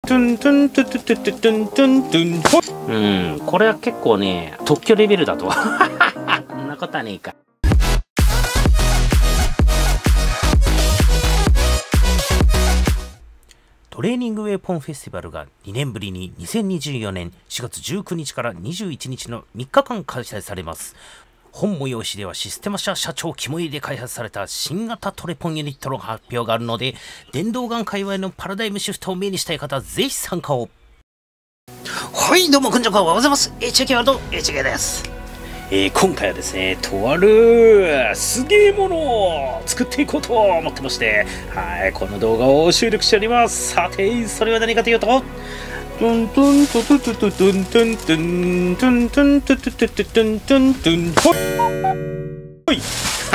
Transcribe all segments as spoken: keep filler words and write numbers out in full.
トゥントゥントゥトゥトゥトゥトゥントゥントゥン。うん、これは結構ね、特許レベルだと。そんなことはねえか。トレーニングウェポンフェスティバルがにねんぶりににせんにじゅうよねんしがつじゅうくにちからにじゅういちにちのみっかかん開催されます。本催しではシステマ社社長肝入りで開発された新型トレポンユニットの発表があるので、電動ガン界隈のパラダイムシフトを目にしたい方はぜひ参加を。はい、どうもこんにちは、おはようございます。エイチエーケー ワールド エイチエーケー です。えー、今回はですね、とあるすげえものを作っていこうと思ってまして、はい、この動画を収録しております。さて、それは何かというと、トゥントゥントゥトゥトゥトゥトゥントゥントゥントゥントゥントゥトゥトゥトゥトゥントゥントゥンほい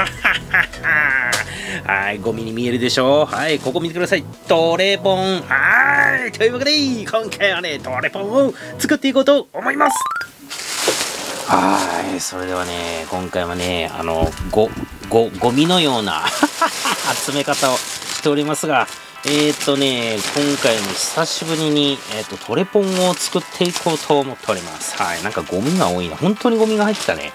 はい、ゴミに見えるでしょう。はい、ここ見てください。トレポン。はい、というわけで、今回はね、トレポンを作っていこうと思います。はい、それではね、今回はね、あの、ご、ご、ゴミのような集め方をしておりますが、えーっとね、今回も久しぶりに、えーっと、トレポンを作っていこうと思っております。はい、なんかゴミが多いな。本当にゴミが入ってたね。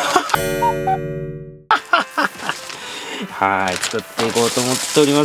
はい、作っていこうと思っております。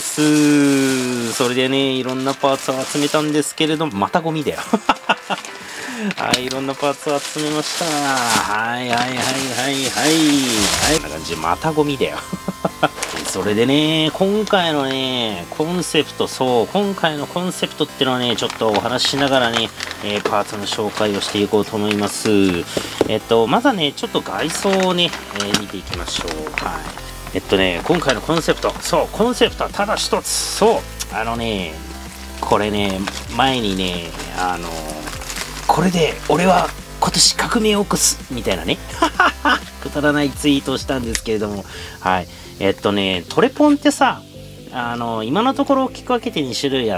それでね、いろんなパーツを集めたんですけれども、またゴミだよ。はい、いろんなパーツを集めました。はいはいはいはいはい。はい、こんな感じで、またゴミだよ。それでね、今回のね、コンセプト、そう、今回のコンセプトっていうのはね、ちょっとお話ししながらね、えー、パーツの紹介をしていこうと思います。えっと、まずはね、ちょっと外装をね、えー、見ていきましょう。はい。えっとね、今回のコンセプト、そう、コンセプトはただ一つ、そう、あのね、これね、前にね、あの、これで俺は今年革命を起こすみたいなね、くだらないツイートをしたんですけれども、はい。えっとね、トレポンってさ、あの、今のところ大きく分けてにしゅるいあって、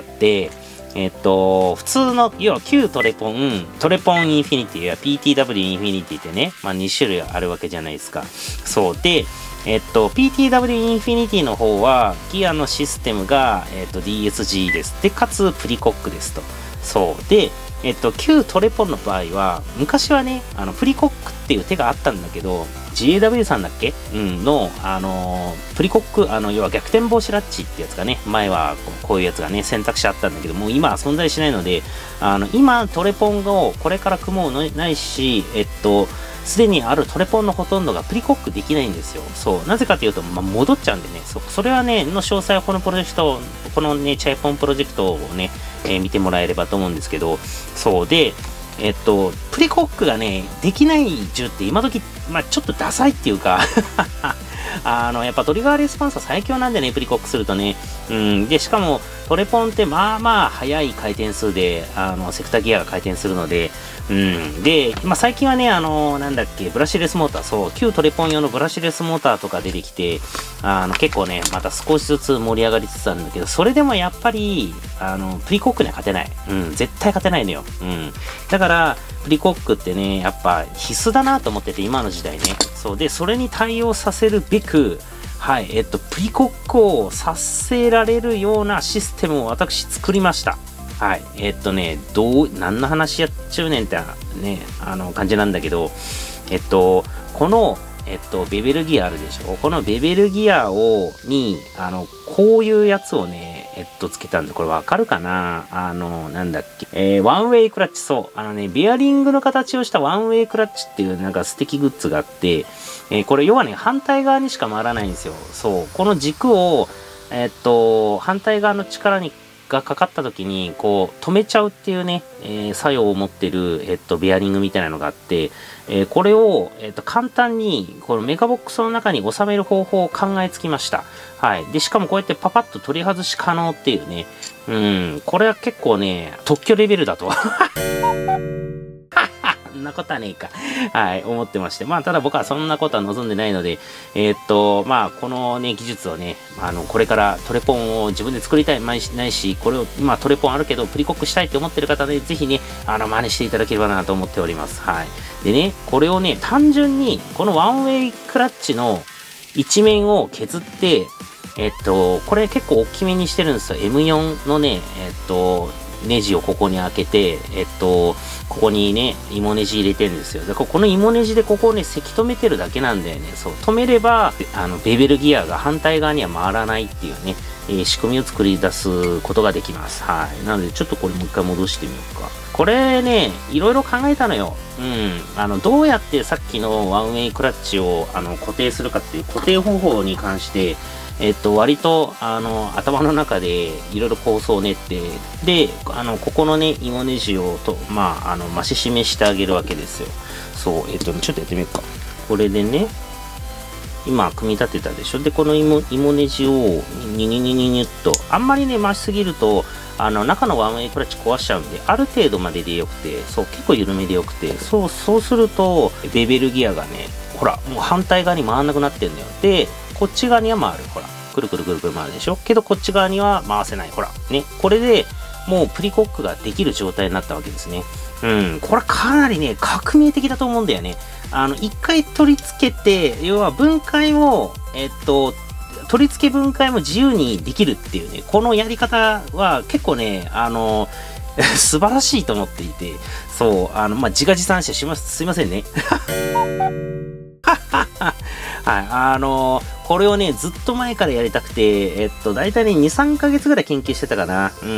えっと、普通の、要は旧トレポン、トレポンインフィニティや ピーティーダブリュー インフィニティってね、まあにしゅるいあるわけじゃないですか。そう。で、えっと、ピーティーダブリュー インフィニティの方は、ギアのシステムが、えっと、ディーエスジー です。で、かつ、プリコックですと。そう。で、えっと、旧トレポンの場合は、昔はね、あの、プリコックっていう手があったんだけど、ジーエーダブリュー さんだっけうん、の、あのー、プリコック、あの、要は逆転防止ラッチってやつがね、前はこういうやつがね、選択肢あったんだけど、もう今は存在しないので、あの、今、トレポンをこれから組もうのないし、えっと、すでにあるトレポンのほとんどがプリコックできないんですよ。そう。なぜかというと、まあ、戻っちゃうんでね、そ、それはね、の詳細はこのプロジェクト、このね、チャイポンプロジェクトをね、えー、見てもらえればと思うんですけど、そうで、えっと、プリコックがね、できない銃って今時、まあちょっとダサいっていうか、あの、やっぱトリガーレスポンスは最強なんでね、プリコックするとね。うん。で、しかも、トレポンってまあまあ速い回転数で、あの、セクターギアが回転するので、うん。で、まあ最近はね、あの、なんだっけ、ブラシレスモーター、そう、旧トレポン用のブラシレスモーターとか出てきて、あの、結構ね、また少しずつ盛り上がりつつあるんだけど、それでもやっぱり、あの、プリコックには勝てない。うん。絶対勝てないのよ。うん。だから、プリコックってね、やっぱ必須だなと思ってて、今の時代ね。そうで、それに対応させるべく、はい、えっと、プリコックをさせられるようなシステムを私作りました。はい、えっとね、どう、何の話やっちゅうねんってね、あの感じなんだけど、えっと、この、えっと、ベベルギアあるでしょ。このベベルギアを、に、あの、こういうやつをね、えっと、つけたんで、これわかるかなあの、なんだっけ。えー、ワンウェイクラッチ、そう。あのね、ベアリングの形をしたワンウェイクラッチっていうなんか素敵グッズがあって、えー、これ要はね、反対側にしか回らないんですよ。そう。この軸を、えっと、反対側の力に、がかかった時に、こう、止めちゃうっていうね、えー、作用を持ってる、えっと、ベアリングみたいなのがあって、えー、これを、えっと、簡単に、このメガボックスの中に収める方法を考えつきました。はい。で、しかもこうやってパパッと取り外し可能っていうね。うん、これは結構ね、特許レベルだと。そんなことはねえか。はい、思ってまして。まあ、ただ僕はそんなことは望んでないので、えー、っと、まあ、このね、技術をね、あの、これからトレポンを自分で作りたい、ないし、これを、今トレポンあるけど、プリコックしたいって思ってる方で、ぜひね、あの、真似していただければなと思っております。はい。でね、これをね、単純に、このワンウェイクラッチの一面を削って、えっと、これ結構大きめにしてるんですよ。エムよん のね、えっと、 ネジをここに開けて、えっと、ここにね、芋ネジ入れてるんですよ。で、この芋ネジでここをね、せき止めてるだけなんだよね。そう、止めれば、あの、ベベルギアが反対側には回らないっていうね、えー、仕組みを作り出すことができます。はい。なので、ちょっとこれもう一回戻してみようか。これね、いろいろ考えたのよ。うん。あの、どうやってさっきのワンウェイクラッチを、あの、固定するかっていう固定方法に関して、えっと、割と、あの、頭の中でいろいろ構想を練って、で、あの、ここのね、芋ネジをと、まあ、あの、増し示してあげるわけですよ。そう、えっと、ちょっとやってみようか。これでね、今、組み立てたでしょ。で、この芋、芋ネジを、ニニニニニュッと、あんまりね、回しすぎると、あの、中のワンウェイクラッチ壊しちゃうんで、ある程度まででよくて、そう、結構緩めでよくて、そう、そうすると、ベベルギアがね、ほら、もう反対側に回んなくなってんのよ。で、こっち側には回る。ほら。くるくるくるくる回るでしょ。けどこっち側には回せない。ほら。ね。これでもうプリコックができる状態になったわけですね。うん。これかなりね、革命的だと思うんだよね。あの、一回取り付けて、要は分解も、えっと、取り付け分解も自由にできるっていうね、このやり方は結構ね、あの、素晴らしいと思っていて、そう、あの、まあ、自画自賛してします、すいませんね。はい、あのー、これをね、ずっと前からやりたくて、えっと、大体ね、に、さんかげつぐらい研究してたかな。うん。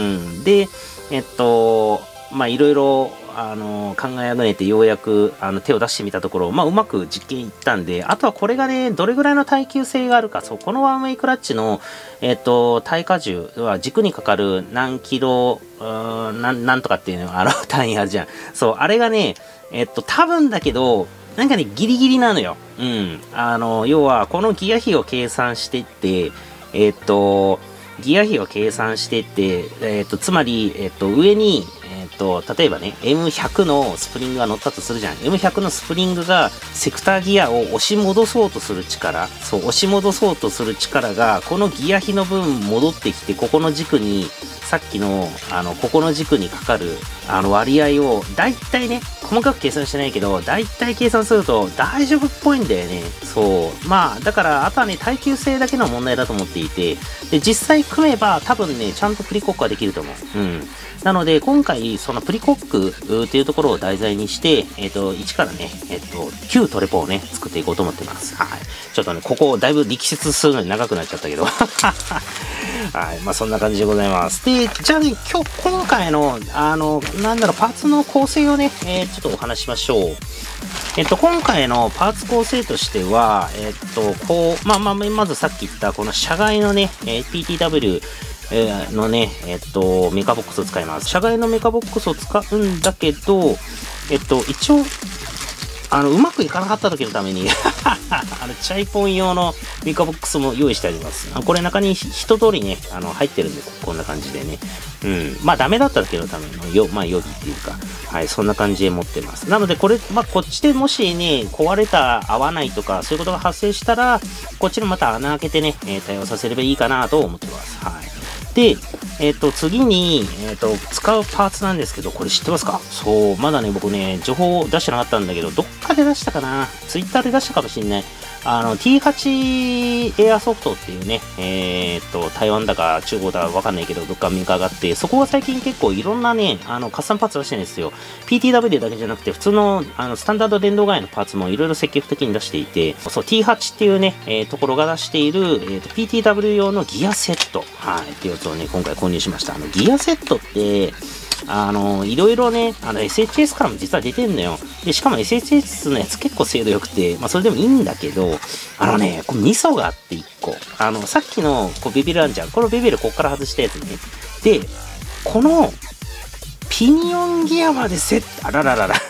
で、えっと、まあ、いろいろ、あのー、考えあぐねてようやく、あの、手を出してみたところ、まあ、うまく実験いったんで、あとはこれがね、どれぐらいの耐久性があるか、そう、このワンウェイクラッチの、えっと、耐荷重は軸にかかる何キロ、うーん、なん、なんとかっていうの、あの、単位あるじゃん。そう、あれがね、えっと、多分だけど、なんかね、ギリギリなのよ。うん。あの、要は、このギア比を計算していって、えっと、ギア比を計算していって、えっと、つまり、えっと、上に、えっと、例えばね、エムひゃく のスプリングが乗ったとするじゃん。エムひゃく のスプリングが、セクターギアを押し戻そうとする力、そう、押し戻そうとする力が、このギア比の分戻ってきて、ここの軸に、さっきの、あの、ここの軸にかかる、あの、割合を、だいたいね、細かく計算してないけど、だいたい計算すると大丈夫っぽいんだよね。そう。まあ、だから、あとはね、耐久性だけの問題だと思っていて、で、実際組めば、多分ね、ちゃんとプリコックはできると思う。うん。なので、今回、そのプリコックっていうところを題材にして、えっと、いちからね、えっと、きゅうトレポをね、作っていこうと思ってます。はい。ちょっとね、ここ、だいぶ力説するのに長くなっちゃったけど。はい。まあ、そんな感じでございます。で、じゃあね、今日、今回の、あの、なんだろう、パーツの構成をね、えー、ちょっとお話ししましょう。えっと、今回のパーツ構成としては、えっと、こう、まあまあ、まずさっき言った、この車外のね、えー、ピーティーダブリュー、のね、えっと、メカボックスを使います。車外のメカボックスを使うんだけど、えっと、一応、あの、うまくいかなかった時のためにあの、チャイポン用のメカボックスも用意してあります。これ中に一通りね、あの、入ってるんで、こんな感じでね。うん。まあ、ダメだった時のための、よ、まあ、予備っていうか、はい、そんな感じで持ってます。なので、これ、まあ、こっちでもしね、壊れた、合わないとか、そういうことが発生したら、こっちにまた穴開けてね、えー、対応させればいいかなと思ってます。はい。で、えっと、次に、えっと、使うパーツなんですけど、これ知ってますか？そう、まだね、僕ね、情報出してなかったんだけど、どっかで出したかな？ツイッターで出したかもしんない。あの、ティーはち エアソフトっていうね、えー、っと、台湾だか中国だかわかんないけど、どっかメーカーがあって、そこが最近結構いろんなね、あの、カスタムパーツ出してるんですよ。ピーティーダブリュー だけじゃなくて、普通の、あの、スタンダード電動外のパーツもいろいろ積極的に出していて、そう、ティーはち っていうね、えー、ところが出している、えー、と ピーティーダブリュー 用のギアセット、はい、っていうやつをね、今回購入しました。あの、ギアセットって、あの、いろいろね、あの、エスエイチエス からも実は出てんのよ。で、しかも エスエイチエス のやつ結構精度良くて、まあ、それでもいいんだけど、あのね、これミソがあっていっこ。あの、さっきの、こう、ビビルあんじゃん。このビビルこっから外したやつね。で、この、ピニオンギアまでセット、あらららら。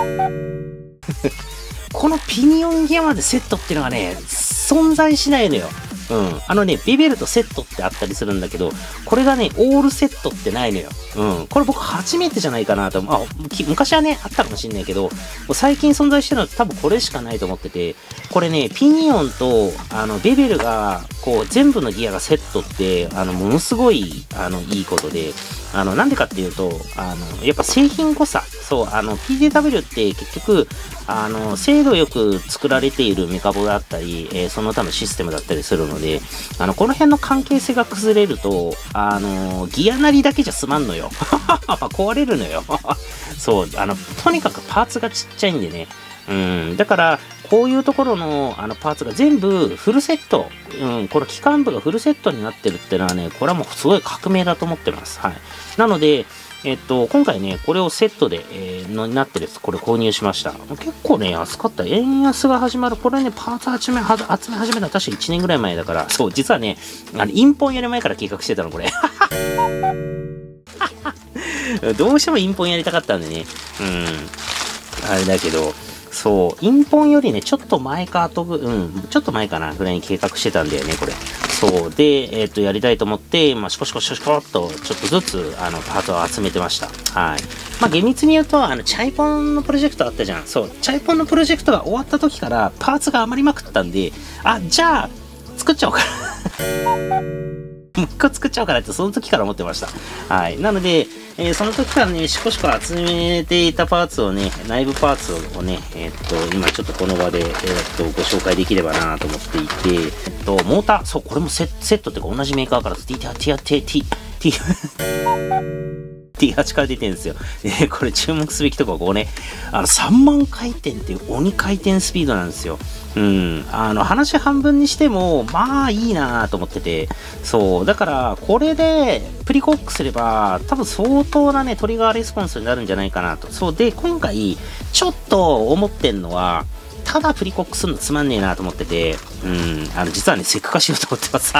このピニオンギアまでセットっていうのがね、存在しないのよ。うん。あのね、ビベルとセットってあったりするんだけど、これがね、オールセットってないのよ。うん。これ僕初めてじゃないかなと思う。あ、昔はね、あったかもしんないけど、もう最近存在してるのって多分これしかないと思ってて、これね、ピニオンと、あの、ビベルが、こう、全部のギアがセットって、あの、ものすごい、あの、いいことで、 あの、なんでかっていうと、あの、やっぱ製品誤差。そう、あの、ピージェーダブリュー って結局、あの、精度よく作られているメカボだったり、えー、その他のシステムだったりするので、あの、この辺の関係性が崩れると、あの、ギアなりだけじゃ済まんのよ。壊れるのよ。そう、あの、とにかくパーツがちっちゃいんでね。うん、だから、こういうところのあのパーツが全部フルセット、うん、この機関部がフルセットになってるってのはね、これはもうすごい革命だと思ってます。はい。なので、えっと、今回ね、これをセットで、えー、のになってるやつ、これ購入しました。結構ね、安かった。円安が始まる。これね、パーツ集め、集め始めたの確かいちねんぐらい前だから、そう、実はね、あの、インポンやる前から計画してたの、これ。どうしてもインポンやりたかったんでね。うん。あれだけど、そう、インポンよりね、ちょっと前か、後ぐ、うん、ちょっと前かな、ぐらいに計画してたんだよね、これ。そう。で、えっと、やりたいと思って、まあ、シコシコシコシコっと、ちょっとずつ、あの、パーツを集めてました。はい。まあ、厳密に言うと、あの、チャイポンのプロジェクトあったじゃん。そう、チャイポンのプロジェクトが終わった時から、パーツが余りまくったんで、あ、じゃあ、作っちゃおうかな。もう一個作っちゃおうかなって、その時から思ってました。はい。なので、えー、その時からね、しこしこ集めていたパーツをね、内部パーツをね、えー、っと、今ちょっとこの場で、えー、っと、ご紹介できればなと思っていて、えっと、モーター、そう、これもセセットっていうか同じメーカーから、ティー、ティー、ティー、ティー、ティー、ティーはち から出てるんですよ。で、これ注目すべきところ、こうね、あの、さんまん回転っていう鬼回転スピードなんですよ。うん。あの、話半分にしても、まあいいなと思ってて。そう。だから、これで、プリコックすれば、多分相当なね、トリガーレスポンスになるんじゃないかなと。そう。で、今回、ちょっと思ってんのは、ただプリコックするのつまんねえなと思ってて、うん。あの、実はね、セク化しようと思ってます。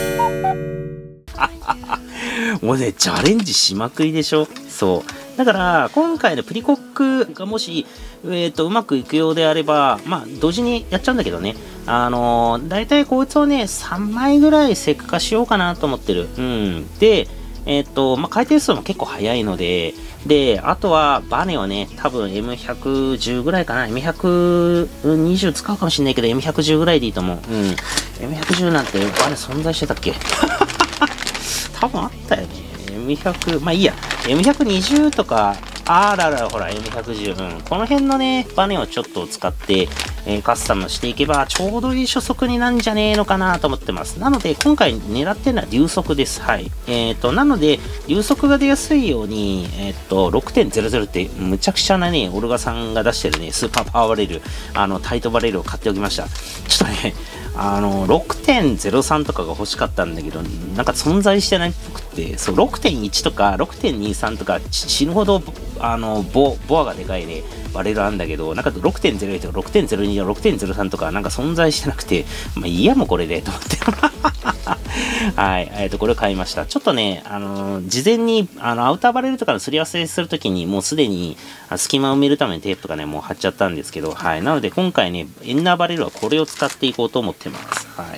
もうね、チャレンジしまくりでしょ。そう。だから、今回のプリコックがもし、えっと、うまくいくようであれば、まあ、同時にやっちゃうんだけどね。あのー、だいたいこいつをね、さんまいぐらいセク化しようかなと思ってる。うん。で、えっと、まあ、回転数も結構早いので、で、あとは、バネをね、多分 エムひゃくじゅう ぐらいかな。エムひゃくにじゅう 使うかもしんないけど、エムひゃくじゅう ぐらいでいいと思う。うん。エムひゃくじゅう なんてバネ存在してたっけ多分あったよね。エムひゃく、まあいいや。エムひゃくにじゅう とか、あらら、ほら、エムひゃくじゅう。うん。この辺のね、バネをちょっと使って、えー、カスタムしていけば、ちょうどいい初速になんじゃねえのかなと思ってます。なので、今回狙ってるのは流速です。はい。えっと、なので、流速が出やすいように、えっと、ろくてんゼロゼロ って、むちゃくちゃなね、オルガさんが出してるね、スーパーパワーバレル、あの、タイトバレルを買っておきました。ちょっとね、あの、ろくてんゼロさん とかが欲しかったんだけど、なんか存在してないっぽくて、そう、ろくてんいち とか ろくてんにじゅうさん とか死ぬほど、あの、ボ、ボアがでかいね、バレルあるんだけど、なんか ろくてんゼロいち とか ろくてんゼロに とか ろくてんゼロさん とかなんか存在してなくて、まあいいやもうこれで、と思って。はい。えっと、これを買いました。ちょっとね、あのー、事前に、あの、アウターバレルとかのすり合わせするときに、もうすでに、隙間を埋めるためにテープとかね、もう貼っちゃったんですけど、はい。なので、今回ね、インナーバレルはこれを使っていこうと思ってます。はい。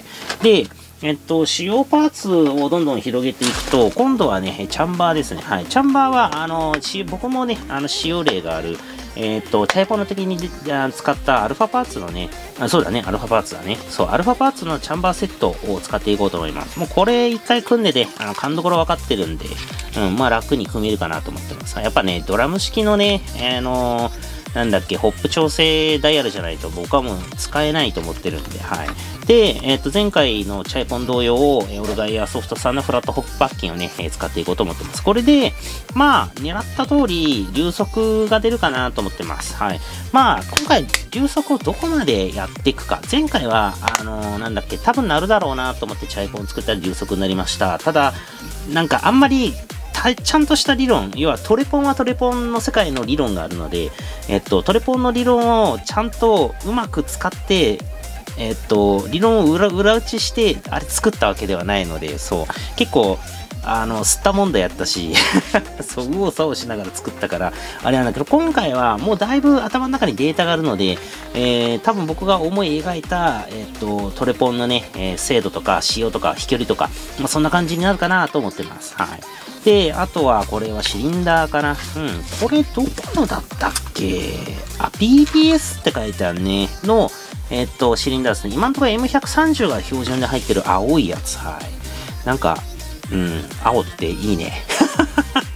で、えっと、使用パーツをどんどん広げていくと、今度はね、チャンバーですね。はい。チャンバーは、あの、僕もね、あの、使用例がある、えっと、チャイポの的に使ったアルファパーツのね、あ、そうだね、アルファパーツだね。そう、アルファパーツのチャンバーセットを使っていこうと思います。もうこれ一回組んでで、あの、勘どころ分かってるんで、うん、まあ楽に組めるかなと思ってます。やっぱね、ドラム式のね、あのー、なんだっけ、ホップ調整ダイヤルじゃないと僕はもう使えないと思ってるんで、はい。で、えっと、前回のチャイポン同様、オルガイアソフトさんのフラットホップパッキンをね、使っていこうと思ってます。これで、まあ、狙った通り、流速が出るかなと思ってます。はい。まあ、今回、流速をどこまでやっていくか。前回は、あのー、なんだっけ、多分なるだろうなと思ってチャイポンを作ったら流速になりました。ただ、なんかあんまり、ちゃんとした理論、要はトレポンはトレポンの世界の理論があるので、えっと、トレポンの理論をちゃんとうまく使って、えっと、理論を裏、裏打ちして、あれ作ったわけではないので、そう、結構、あの、吸ったもんだやったし、そう、右往左往しながら作ったから、あれなんだけど、今回はもうだいぶ頭の中にデータがあるので、えー、多分僕が思い描いた、えっと、トレポンのね、えー、精度とか、仕様とか、飛距離とか、まあ、そんな感じになるかなと思ってます。はい。で、あとはこれはシリンダーかな。うん。これどこのだったっけ？あ、ピーピーエス って書いてあるね。の、えっと、シリンダーですね。今のところ エムひゃくさんじゅう が標準で入ってる青いやつ。はい。なんか、うん、青っていいね。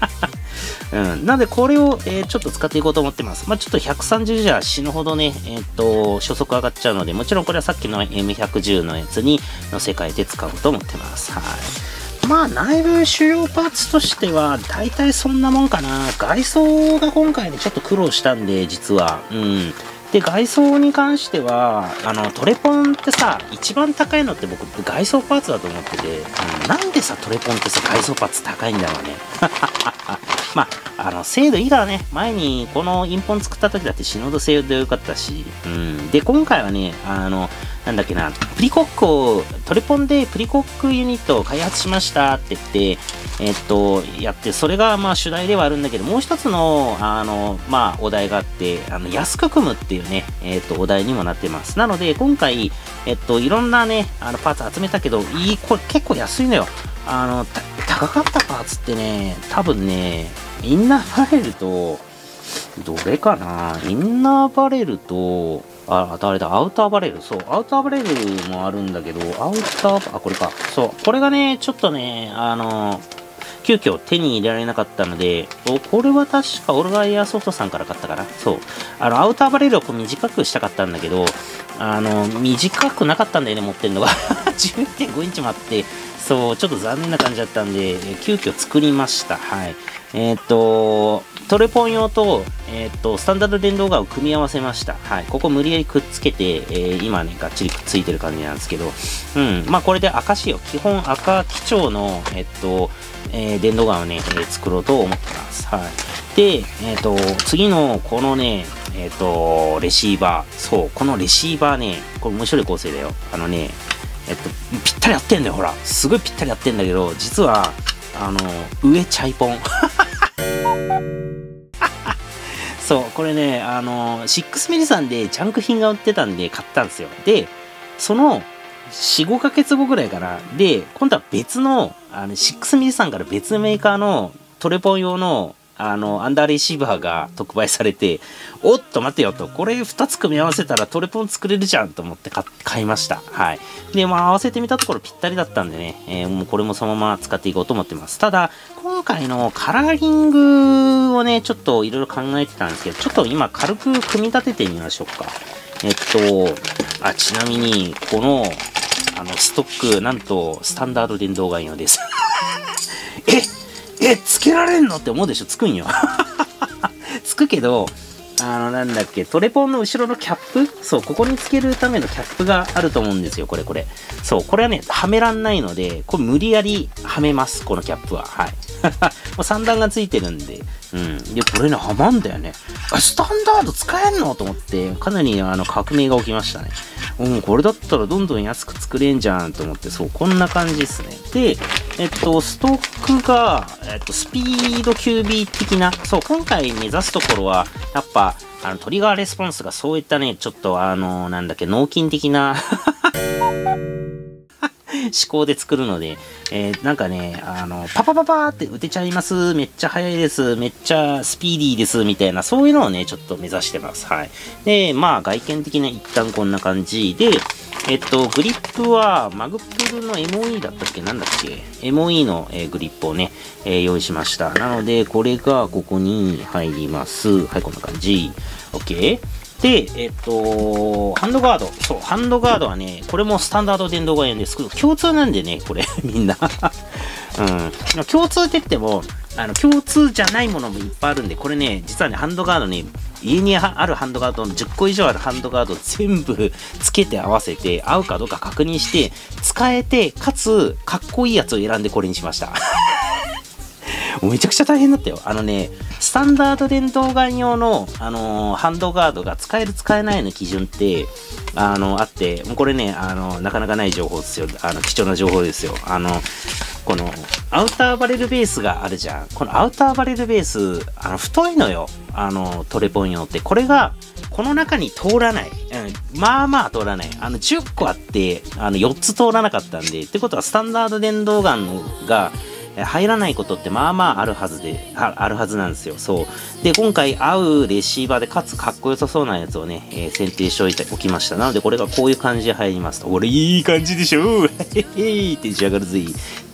うん。なので、これを、えー、ちょっと使っていこうと思ってます。まあ、ちょっとひゃくさんじゅうじゃ死ぬほどね、えっと、初速上がっちゃうので、もちろんこれはさっきの エムひゃくじゅう のやつに乗せ替えて使おうと思ってます。はい。まあ、内部主要パーツとしては、大体そんなもんかな。外装が今回ね、ちょっと苦労したんで、実は。うん。で、外装に関しては、あの、トレポンってさ、一番高いのって僕、外装パーツだと思ってて、うん、なんでさ、トレポンってさ、外装パーツ高いんだろうね。まあ、あの、精度いいからね、前にこのインポン作った時だって死ぬほど精度良かったし、うん。で、今回はね、あの、なんだっけな、プリコックを、トレポンでプリコックユニットを開発しましたって言って、えっと、やって、それがまあ主題ではあるんだけど、もう一つの、あの、まあ、お題があって、あの、安く組むっていうね、えっと、お題にもなってます。なので、今回、えっと、いろんなね、あの、パーツ集めたけど、いい、これ結構安いのよ。あの、高かったパーツってね、多分ね、インナーバレルと、どれかなインナーバレルと、あ、あとあれだ、アウターバレル。そう、アウターバレルもあるんだけど、アウター、あ、これか。そう、これがね、ちょっとね、あの、急遽手に入れられなかったので、これは確かオルガイアソフトさんから買ったかな。そう。あの、アウターバレルをこう短くしたかったんだけど、あの、短くなかったんだよね、持ってるのが。じゅうてんごインチもあって、そう、ちょっと残念な感じだったんで、急遽作りました。はい。えっと、トレポン用と、えっと、スタンダード電動ガンを組み合わせました。はい。ここ無理やりくっつけて、えー、今ね、がっちりくっついてる感じなんですけど、うん。まあ、これで赤仕様。基本赤基調の、えっと、えー、電動ガンをね、えー、作ろうと思ってます。はい。で、えっと、次の、このね、えっと、レシーバー。そう、このレシーバーね、これ面白い構成だよ。あのね、えっと、ぴったり合ってんだよ、ほら。すごいぴったり合ってんだけど、実は、あの、上チャイポン。そう、これね、あの、ろくミリさんでジャンク品が売ってたんで買ったんですよ。で、その、よん、ごかげつごぐらいかな。で、今度は別の、あの、ろくミリさんから別メーカーのトレポン用の、あの、アンダーレシーバーが特売されて、おっと待てよと、これふたつ組み合わせたらトレポン作れるじゃんと思って買いました。はい。で、まあ合わせてみたところぴったりだったんでね、えー、もうこれもそのまま使っていこうと思ってます。ただ、今回のカラーリングをね、ちょっといろいろ考えてたんですけど、ちょっと今軽く組み立ててみましょうか。えっと、あ、ちなみに、この、あの、ストック、なんと、スタンダード電動ガン用です。ええ、つけられんのって思うでしょ？つくんよ。つくけど、あの、なんだっけ、トレポンの後ろのキャップ？そう、ここにつけるためのキャップがあると思うんですよ、これ、これ。そう、これはね、はめらんないので、これ無理やりはめます、このキャップは。はい。もうさん段がついてるんで。うん。で、これね、はまんだよね。あ、スタンダード使えんのと思って、かなりあの革命が起きましたね。うん、これだったらどんどん安く作れんじゃんと思って、そう、こんな感じですね。で、えっと、ストックが、えっと、スピード キュービー 的な、そう、今回目指すところは、やっぱ、あの、トリガーレスポンスがそういったね、ちょっとあの、なんだっけ、脳筋的な思考で作るので、えー、なんかね、あの、パパパパーって打てちゃいます。めっちゃ速いです。めっちゃスピーディーです。みたいな、そういうのをね、ちょっと目指してます。はい。で、まあ、外見的な一旦こんな感じで、えっと、グリップは、マグプルの エムオーイー だったっけなんだっけ ?エムオーイー の、えー、グリップをね、えー、用意しました。なので、これがここに入ります。はい、こんな感じ。OK。で、えっと、ハンドガード。そう、ハンドガードはね、これもスタンダード電動ガンですけど、共通なんでね、これ、みんな。うん。共通って言っても、あの、共通じゃないものもいっぱいあるんで、これね、実はね、ハンドガードね、家にあるハンドガードのじゅっこ以上あるハンドガード全部つけて合わせて、合うかどうか確認して、使えて、かつ、かっこいいやつを選んでこれにしました。めちゃくちゃ大変だったよ。あのね、スタンダード電動ガン用の、あのー、ハンドガードが使える使えないの基準って、あのー、あって、もうこれね、あのー、なかなかない情報ですよ。あの、貴重な情報ですよ。あの、この、アウターバレルベースがあるじゃん。このアウターバレルベース、あの、太いのよ。あの、トレポン用って。これが、この中に通らない。うん、まあまあ通らない。あの、じゅっこあって、あの、よっつ通らなかったんで、ってことは、スタンダード電動ガンが、入らないことってまあまああるはずで、あるはずなんですよ。そう。で、今回合うレシーバーでかつかっこよさそうなやつをね、えー、選定しておきました。なのでこれがこういう感じで入りますと。俺いい感じでしょへへへって仕上がるぜ。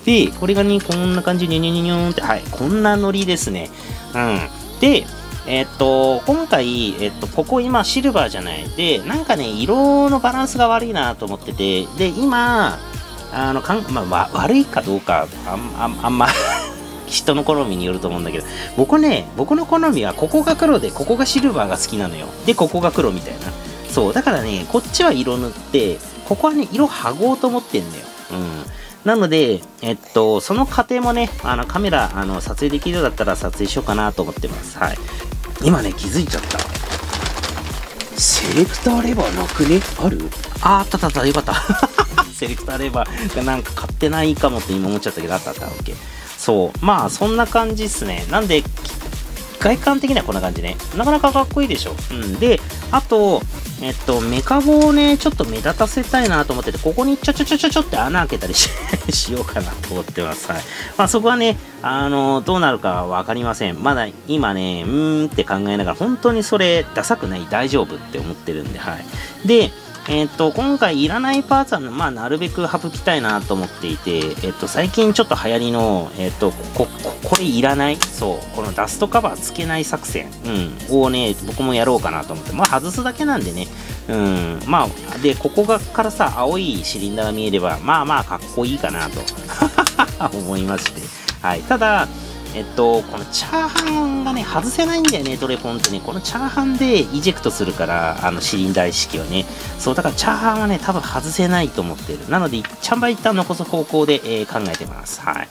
で、これがね、こんな感じにニュニュニュニュンって、はい、こんなノリですね。うん。で、えっと、今回、えっと、ここ今シルバーじゃない。で、なんかね、色のバランスが悪いなと思ってて、で、今、あの、かん、まあ、わ悪いかどうか、あん、あん、あんま、人の好みによると思うんだけど、僕ね、僕の好みはここが黒で、ここがシルバーが好きなのよ。で、ここが黒みたいな。そう、だからね、こっちは色塗って、ここはね、色剥ごうと思ってんだよ。うん。なので、えっと、その過程もね、あの、カメラ、あの、撮影できるようだったら撮影しようかなと思ってます。はい。今ね、気づいちゃった。セレクターレバーなくねあるあ、あったあったあった、よかった。セレクターレバーがなんか買ってないかもって今思っちゃったけど、あったあった、オッケー。そう。まあ、そんな感じっすね。なんで、外観的にはこんな感じね。なかなかかっこいいでしょ。うん。で、あと、えっと、メカボをね、ちょっと目立たせたいなと思ってて、ここにちょちょちょちょちょって穴開けたりししようかなと思ってます。はい。まあそこはね、あの、どうなるかわかりません。まだ今ね、うーんって考えながら、本当にそれダサくない大丈夫って思ってるんで、はい。で、えっと、今回いらないパーツは、まあ、なるべく省きたいなと思っていて、えっと、最近ちょっと流行りの、えっと、こ、こ、これいらないそう、このダストカバーつけない作戦、うん、をね、僕もやろうかなと思って、まあ、外すだけなんでね、うん、まあ、で、ここがからさ、青いシリンダーが見えれば、まあまあ、かっこいいかなと、思いまして、はい。ただ、えっと、このチャーハンがね、外せないんだよね、トレポンってね。このチャーハンでイジェクトするから、あの、シリンダー式をね。そう、だからチャーハンはね、多分外せないと思ってる。なので、チャンバ一旦残す方向で、えー、考えてます。はい。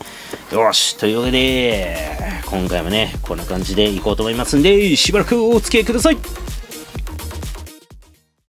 よし、というわけで、今回もね、こんな感じでいこうと思いますんで、しばらくお付き合いください。